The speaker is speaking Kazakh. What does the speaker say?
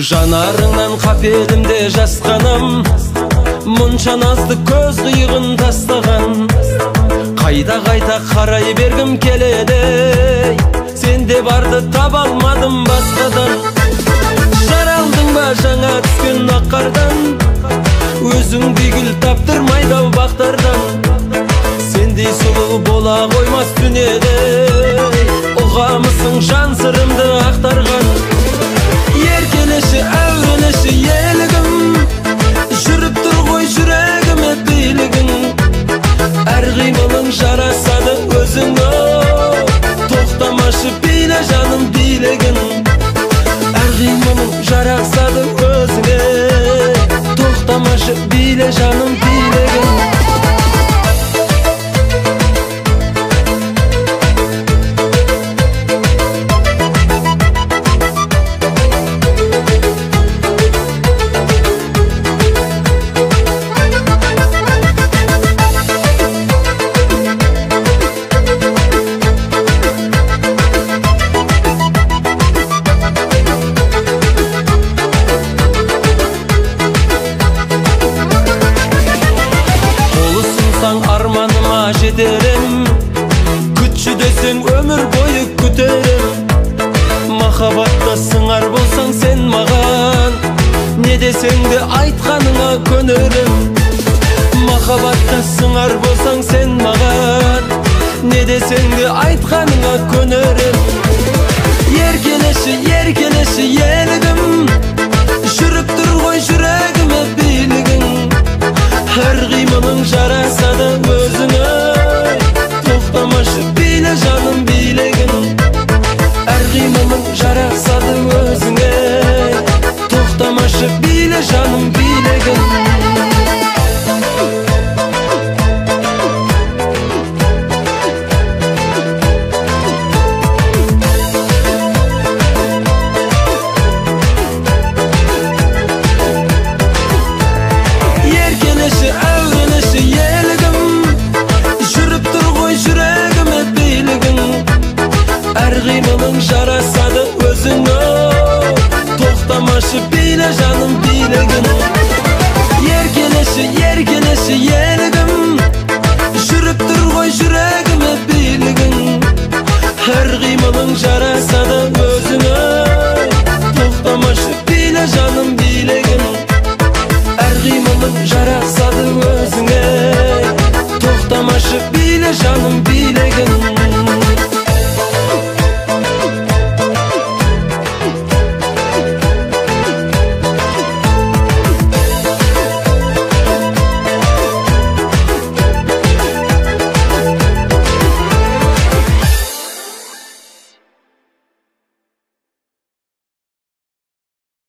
Жанарыңнан қапелімде жасқанам, мұнша назды көз қиығын тастаған. Қайта қарай бергім келеді, сенде барды таба алмадым басқадан. Жаралдың ба жаңа түскен ақ қардан, өзіңдей гүл таптырмайды бақтардан. Сендей сұлу бола қоймас дүниеде, ұғамысың жан сырымды ақтарған. Еркелеші, әуелеші елігім, жүріп тұр ғой жүрегіме билігің. Әр қимылың жарасады өзіңе, тоқтамашы биле жаным билігін. Әр қимылың жарасады өзіңе, тоқтамашы биле жаным билігін. Арманыма жетерім, күтші десең өмір бойы күтерім. Махабатта сыңар болсаң сен маған, не десең де айтқаныңа көнерім. Махабатта сыңар болсаң сен маған, не десең де айтқаныңа көнерім. Еркелеші, еркелеші елігім, жүріп тұр ғой жүрегіме билігің. Әр қимылың жарасады өзіңе, тоқтамашы биле жаным билігін. Әр қимылың жарасады өзіңе, тоқтамашы биле жаным билігін. Қимылың жарасады өзіңе, тоқтамашы биле жаным билігін. Еркелеші, еркелеші